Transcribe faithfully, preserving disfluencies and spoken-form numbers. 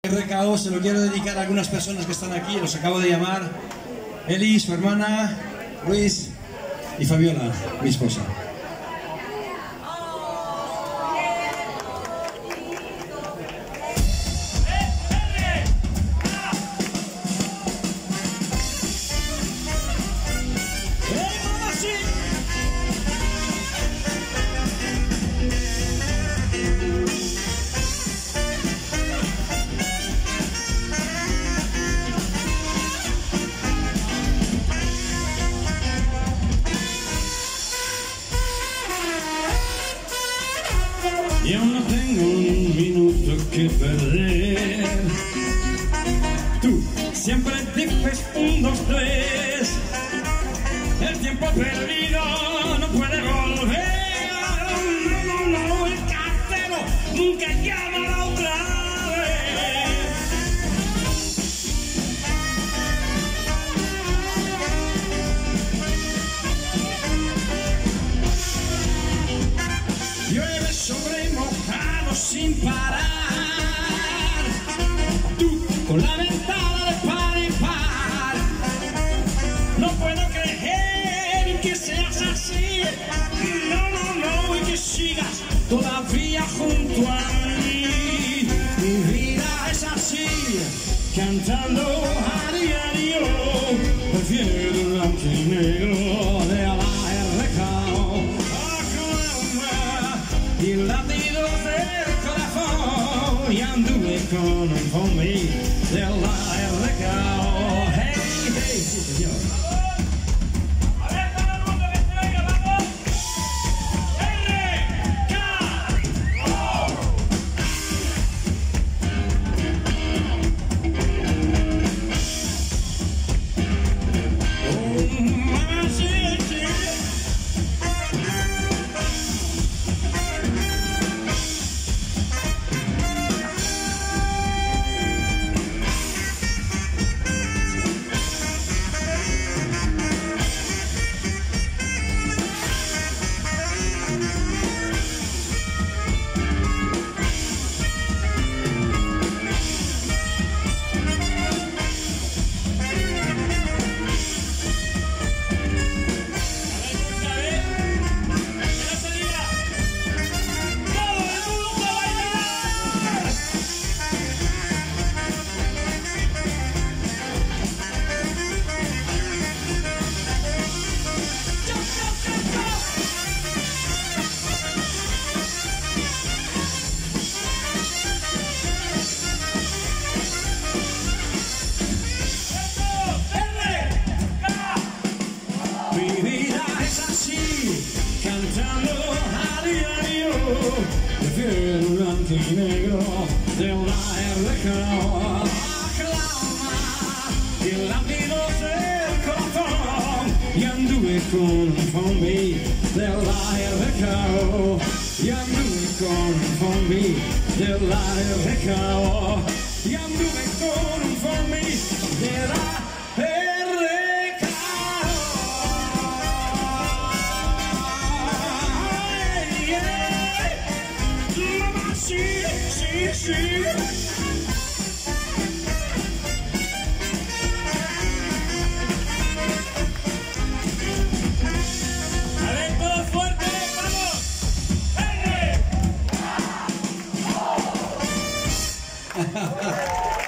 R K O se lo quiero dedicar a algunas personas que están aquí, los acabo de llamar. Eli, su hermana, Luis y Fabiola, mi esposa. Yo no tengo un minuto que perder. Tú siempre dices un, dos, tres. El tiempo perdido no puede volver. No, no, no, el cartero nunca llamará otra vez. Llueve sobre mojado sin parar. Tú con la ventana de par en par. No puedo creer que seas así. No, no, no, y que sigas todavía junto a mí. Mi vida es así, cantando a diario. Prefiero el blanco y negro de la R K O. Y latidos del corazón, y anduve con un zombie de la R K O. Hey, hey, sí señor. A ver, todo el mundo que se oiga, vamos. R K O. Oh, mamá, sí, sí. Mi vida es así, cantando a diario. Prefiero el blanco y negro de la R K O. Aclama el latido del corazón, y anduve con un zombie de la R K O. Y anduve con un zombie de la R K O. Y anduve con un zombie de la R K O. Sí, sí, sí. A ver, todo fuerte, vamos. R K O.